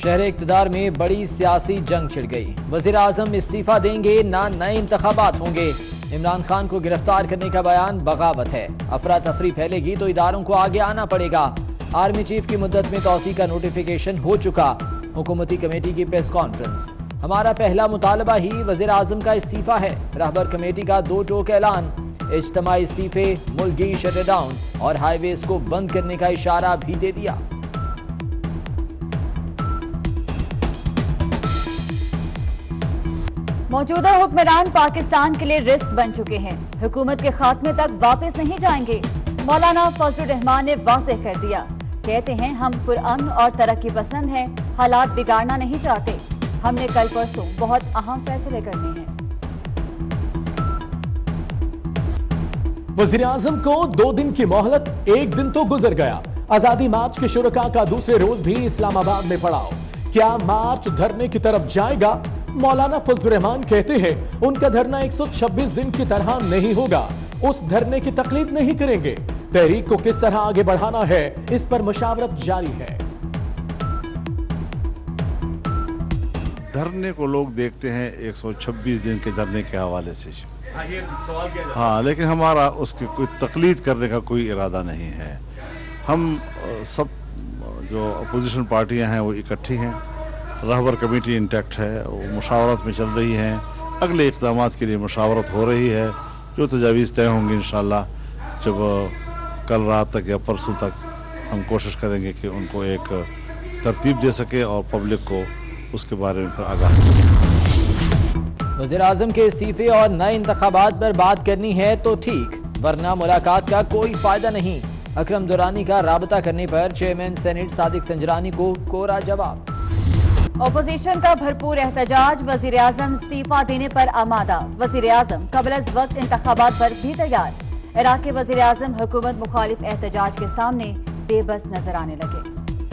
शहर इक़्तिदार में बड़ी सियासी जंग छिड़ गई। वज़ीर आज़म इस्तीफा देंगे ना नए इंतखाबात होंगे। इमरान खान को गिरफ्तार करने का बयान बगावत है। अफरा तफरी फैलेगी तो इदारों को आगे आना पड़ेगा। आर्मी चीफ की मुद्दत में तौसी का नोटिफिकेशन हो चुका। हुकूमती कमेटी की प्रेस कॉन्फ्रेंस। हमारा पहला मुतालबा ही वज़ीर आज़म का इस्तीफा है। रहबर कमेटी का 2 टोक ऐलान। इज्तिमाई इस्तीफे, मुल्की शटडाउन और हाईवेज को बंद करने का इशारा भी दे दिया। मौजूदा हुक्मरान पाकिस्तान के लिए रिस्क बन चुके हैं। हुकूमत के खात्मे तक वापस नहीं जाएंगे। मौलाना फजलुर रहमान ने वाज़ेह कर दिया। कहते हैं हम पुरअमन और तरक्की पसंद हैं, हालात बिगाड़ना नहीं चाहते। हमने कल परसों बहुत अहम फैसले करने हैं। वज़ीर आज़म को 2 दिन की मोहलत, 1 दिन तो गुजर गया। आजादी मार्च के शुरका का दूसरे रोज भी इस्लामाबाद में पड़ाव। क्या मार्च धरने की तरफ जाएगा? मौलाना फजलुर रहमान कहते हैं उनका धरना 126 दिन की तरह नहीं होगा। उस धरने की तकलीद नहीं करेंगे। तहरीक को किस तरह आगे बढ़ाना है, इस पर मशावरत जारी है। धरने को लोग देखते हैं 126 दिन के धरने के हवाले से। हाँ, लेकिन हमारा उसकी कोई तकलीद करने का कोई इरादा नहीं है। हम सब जो अपोजिशन पार्टियां हैं वो इकट्ठी हैं। रहबर कमेटी इंटैक्ट है, वो मुशावरत में चल रही है। अगले इक़दामात के लिए मुशावरत हो रही है। जो तजावीज़ तय होंगी इंशाअल्लाह जब कल रात तक या परसों तक हम कोशिश करेंगे कि उनको एक तरतीब दे सके और पब्लिक को उसके बारे में फिर आगाह करें। वज़ीर आज़म के इस्तीफे और नए इंतखाबात पर बात करनी है तो ठीक, वरना मुलाकात का कोई फायदा नहीं। अकरम दुरानी का राबता करने पर चेयरमैन सेनेट सादिक संजरानी को कोरा जवाब। ऑपोजिशन का भरपूर एहतजाज। वज़ीर आज़म इस्तीफा देने पर आमादा। वज़ीर आज़म क़ब्ल अज़ वक्त इंतखाबात पर भी तैयार। इराक़ के वज़ीर आज़म हुकूमत मुखालिफ एहतजाज के सामने बेबस नजर आने लगे।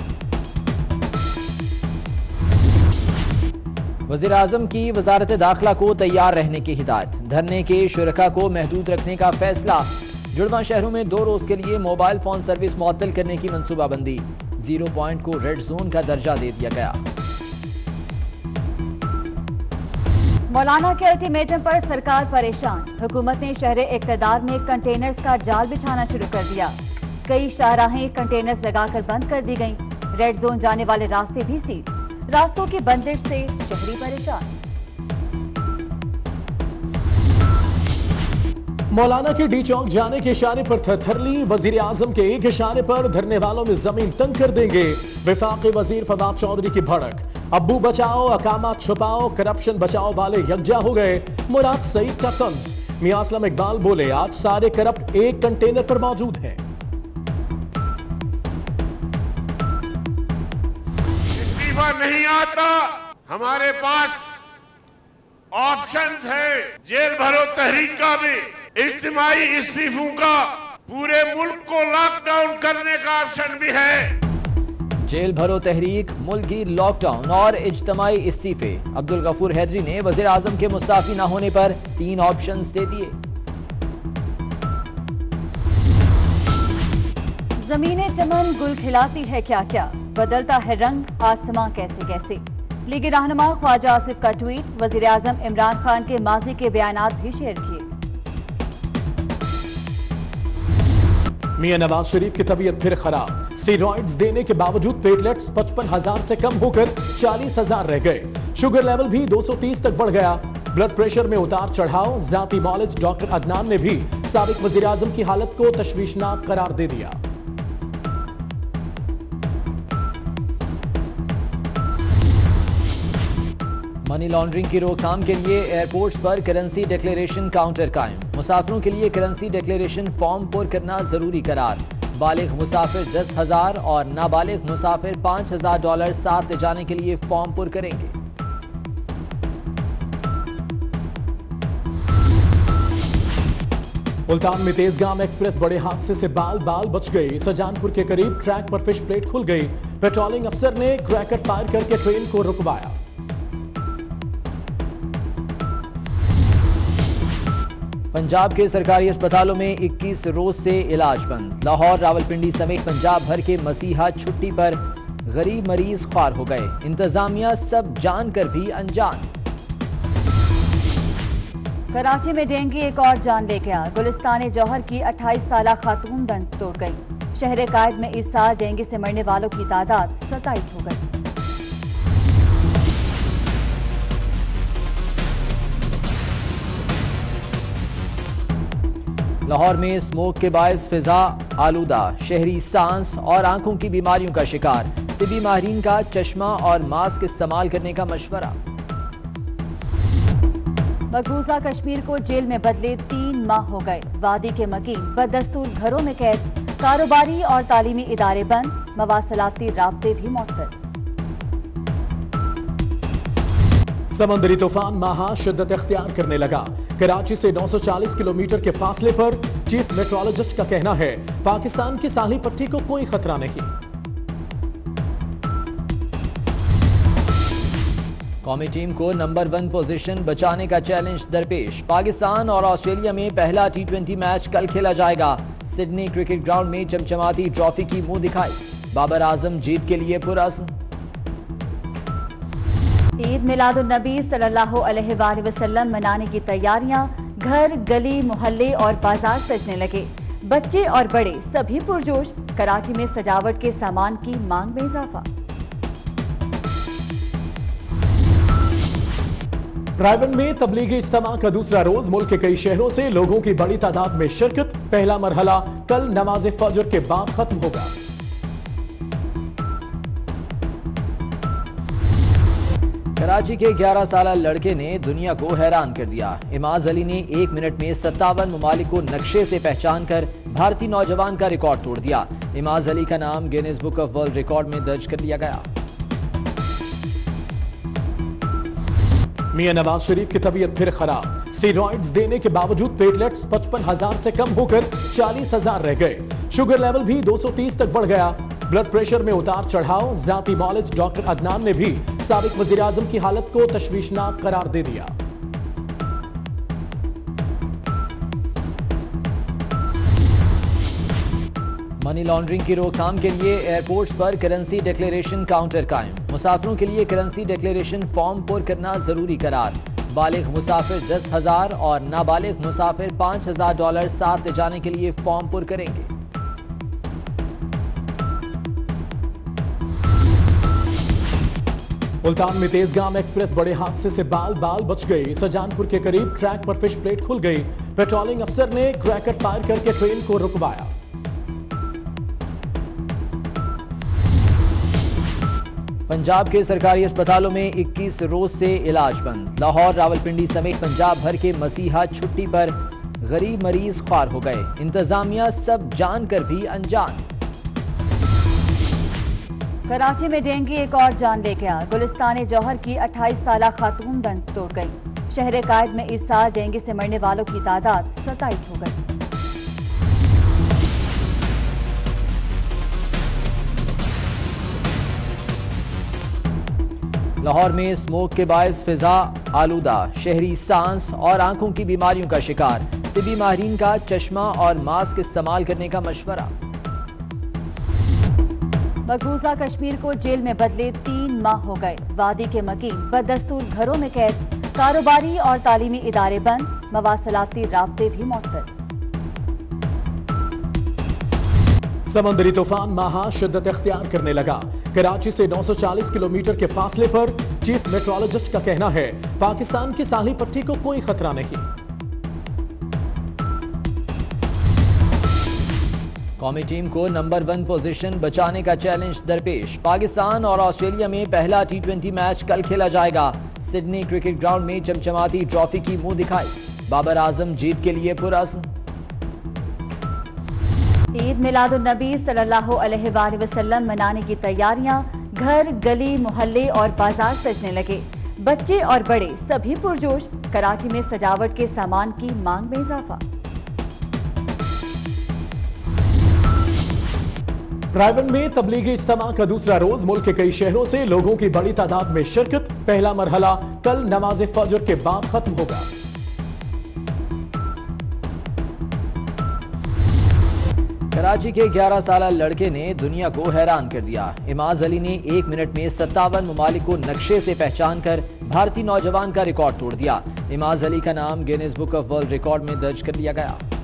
वज़ीर आज़म की वज़ारत दाखिला को तैयार रहने की हिदायत। धरने के शुरका को महदूद रखने का फैसला। जुड़वा शहरों में 2 रोज के लिए मोबाइल फोन सर्विस मुअत्तल करने की मनसूबाबंदी। 0 पॉइंट को रेड जोन का दर्जा दे दिया गया। मौलाना के अल्टीमेटम पर सरकार परेशान। हुकूमत ने शहर इक़्तिदार में कंटेनर्स का जाल बिछाना शुरू कर दिया। कई शाहराहें कंटेनर्स लगाकर बंद कर दी गईं। रेड जोन जाने वाले रास्ते भी सील। रास्तों की बंदिश से शहरी परेशान। मौलाना के डी चौक जाने के इशारे पर थरथरली। वजीर आजम के एक इशारे पर धरने वालों में जमीन तंग कर देंगे। वफाकी वजीर फवाद चौधरी की भड़क। अब्बू बचाओ, अकामात छुपाओ, करप्शन बचाओ वाले यकजा हो गए। मुराद सईद का तंज। मियां असलम इकबाल बोले आज सारे करप्ट एक कंटेनर पर मौजूद हैं। इस्तीफा नहीं आता, हमारे पास ऑप्शंस है। जेल भरो तहरीक का भी, इज्तिमाई इस्तीफों का, पूरे मुल्क को लॉकडाउन करने का ऑप्शन भी है। जेल भरो तहरीक, मुल्की लॉकडाउन और इज्तिमाई इस्तीफे। अब्दुल गफूर हैदरी ने वज़ीर आज़म के मुस्ताफी न होने पर 3 ऑप्शंस दे दिए। जमीने चमन गुल खिलाती है क्या क्या, बदलता है रंग आसमां कैसे कैसे। लीगी रहनुमा ख्वाजा आसिफ का ट्वीट। वज़ीर आज़म इमरान खान के माजी के बयानात भी शेयर किए। मियां नवाज शरीफ की तबीयत फिर खराब। स्टेरॉइड्स देने के बावजूद प्लेटलेट्स 55,000 से कम होकर 40,000 रह गए। शुगर लेवल भी 230 तक बढ़ गया। ब्लड प्रेशर में उतार चढ़ाव। जाती मॉलेज डॉक्टर अदनान ने भी साबिक वज़ीर आज़म की हालत को तशवीशनाक करार दे दिया। मनी लॉन्ड्रिंग की रोकथाम के लिए एयरपोर्ट्स पर करेंसी डिक्लेरेशन काउंटर कायम। मुसाफिरों के लिए करेंसी डिक्लेरेशन फॉर्म पुर करना जरूरी करार। बालिग मुसाफिर 10,000 और नाबालिग मुसाफिर $5,000 साथ ले जाने के लिए फॉर्म पुर करेंगे। मुल्तान में तेजगाम एक्सप्रेस बड़े हादसे से बाल बच गई। सजानपुर के करीब ट्रैक पर फिश प्लेट खुल गई। पेट्रोलिंग अफसर ने क्रैकर फायर करके ट्रेन को रुकवाया। पंजाब के सरकारी अस्पतालों में 21 रोज से इलाज बंद। लाहौर, रावलपिंडी समेत पंजाब भर के मसीहा छुट्टी पर। गरीब मरीज ख्वार हो गए, इंतजामिया सब जानकर भी अनजान। कराची में डेंगू एक और जान ले गया। गुलिस्तान जौहर की 28 साला खातून दम तोड़ गई। शहर कायद में इस साल डेंगू से मरने वालों की तादाद 27 हो गई। लाहौर में स्मोक के बायस फिजा आलूदा, शहरी सांस और आंखों की बीमारियों का शिकार। तिबी माहिरीन का चश्मा और मास्क इस्तेमाल करने का मशवरा। मकबूजा कश्मीर को जेल में बदले 3 माह हो गए। वादी के मकीन बदस्तूर घरों में कैद, कारोबारी और तालीमी इदारे बंद, मवासलाती राब्ते भी मुअत्तल। समंदरी तूफान माहा शिद्दत इख्तियार करने लगा। कराची से 940 किलोमीटर के फासले पर चीफ मेट्रोलॉजिस्ट का कहना है पाकिस्तान की साहिली पट्टी को कोई खतरा नहीं। कौमी टीम को नंबर 1 पोजीशन बचाने का चैलेंज दरपेश। पाकिस्तान और ऑस्ट्रेलिया में पहला T20 मैच कल खेला जाएगा। सिडनी क्रिकेट ग्राउंड में चमचमाती ट्रॉफी की मुंह दिखाई। बाबर आजम जीत के लिए पुरअज़्म। ईद मिलादुन्नबी सल्लल्लाहु अलैहि वसल्लम मनाने की तैयारियां। घर, गली, मोहल्ले और बाजार सजने लगे। बच्चे और बड़े सभी पुरजोश। कराची में सजावट के सामान की मांग में इजाफा। रायबन में तबलीगी इज्तिमा का दूसरा रोज मुल्क के कई शहरों से लोगों की बड़ी तादाद में शिरकत। पहला मरहला कल नमाज फजर के बाद खत्म होगा। कराची के 11 साला लड़के ने दुनिया को हैरान कर दिया। इमाज अली ने 1 मिनट में 57 ममालिक को नक्शे से पहचान कर भारतीय नौजवान का रिकॉर्ड तोड़ दिया। इमाज अली का नाम Guinness book of world record में दर्ज कर लिया गया। मियां नवाज शरीफ की तबीयत फिर खराब। स्टेरॉइड्स देने के बावजूद प्लेटलेट्स 55,000 से कम होकर 40,000 रह गए। शुगर लेवल भी 230 तक बढ़ गया। ब्लड प्रेशर में उतार चढ़ाव। जाती मौलिज डॉक्टर अदनान ने भी साबिक वजीर आजम की हालत को तशवीशनाक करार दे दिया। मनी लॉन्ड्रिंग की रोकथाम के लिए एयरपोर्ट्स पर करेंसी डिक्लेरेशन काउंटर कायम। मुसाफिरों के लिए करेंसी डिक्लेरेशन फॉर्म पुर करना जरूरी करार। बालिग मुसाफिर 10,000 और नाबालिग मुसाफिर $5,000 साथ ले जाने के लिए फॉर्म पुर करेंगे। मुल्तान में तेजगाम एक्सप्रेस बड़े हादसे से बाल बाल बच गई। सजानपुर के करीब ट्रैक पर फिश प्लेट खुल गई। पेट्रोलिंग अफसर ने क्रैकर फायर करके ट्रेन को रुकवाया। पंजाब के सरकारी अस्पतालों में 21 रोज से इलाज बंद। लाहौर, रावलपिंडी समेत पंजाब भर के मसीहा छुट्टी पर। गरीब मरीज ख्वार हो गए, इंतजामिया सब जानकर भी अनजान। कराची में डेंगू एक और जान ले गया। गुलिस्तान जौहर की 28 साला खातून दम तोड़ गई। शहर कायद में इस साल डेंगू से मरने वालों की तादाद 27 हो गई। लाहौर में स्मोक के बायस फिजा आलूदा, शहरी सांस और आंखों की बीमारियों का शिकार। तिबी माहिरीन का चश्मा और मास्क इस्तेमाल करने का मशवरा। मकबूजा कश्मीर को जेल में बदले 3 माह हो गए। वादी के मकीन बदस्तूर घरों में कैद, कारोबारी और तालीमी इदारे बंद, मवासलाती राब्ते भी मुअत्तल। समंदरी तूफान माहा शिद्दत इख्तियार करने लगा। कराची से 940 किलोमीटर के फासले पर चीफ मेट्रोलॉजिस्ट का कहना है पाकिस्तान की साहिली पट्टी को कोई खतरा नहीं। कौमी टीम को नंबर 1 पोजीशन बचाने का चैलेंज दरपेश। पाकिस्तान और ऑस्ट्रेलिया में पहला T20 मैच कल खेला जाएगा। सिडनी क्रिकेट ग्राउंड में चमचमाती ट्रॉफी की मुंह दिखाई। बाबर आजम जीत के लिए पुरअज़्म। ईद मिलादुन्नबी सल्लल्लाहु अलैहि वसल्लम मनाने की तैयारियां। घर, गली, मोहल्ले और बाजार सजने लगे। बच्चे और बड़े सभी पुरजोश। कराची में सजावट के सामान की मांग में इजाफा। रायबन में तबलीगी इज्तिमा का दूसरा रोज मुल्क के कई शहरों से लोगों की बड़ी तादाद में शिरकत। पहला मरहला कल नमाज फजर के बाद खत्म होगा। कराची के 11 साल लड़के ने दुनिया को हैरान कर दिया। इमाज अली ने 1 मिनट में 57 ममालिक को नक्शे से पहचान कर भारतीय नौजवान का रिकॉर्ड तोड़ दिया। इमाज अली का नाम Guinness book of world record में दर्ज कर लिया गया।